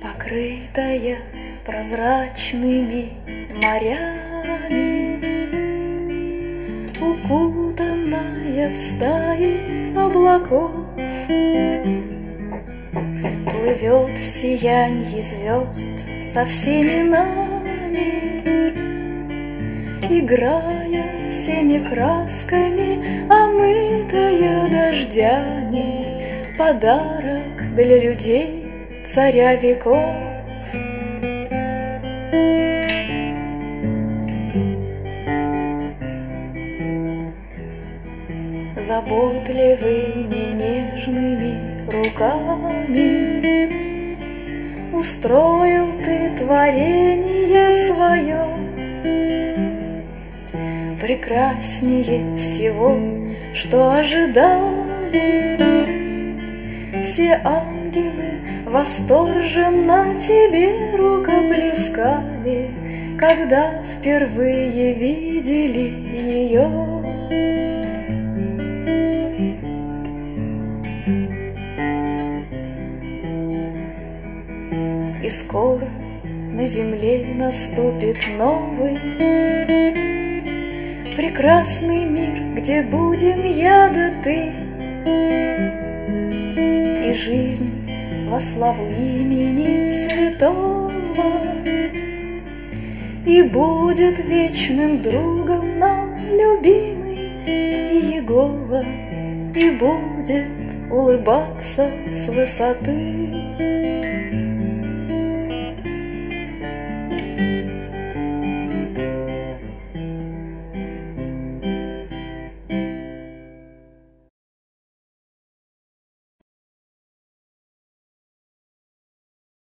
покрытая прозрачными морями, укутанная в стаи облаков, плывет в сиянье звезд со всеми нами, играя всеми красками, омытая дождями, подарок для людей, царя веков. Заботливыми нежными руками устроил ты творение свое, прекраснее всего, что ожидали. Все ангелы восторженно тебе рукоплескали, когда впервые видели ее. И скоро на земле наступит новый прекрасный мир, где будем я да ты, и жизнь во славу имени святого, и будет вечным другом нам любимый Иегова, и будет улыбаться с высоты.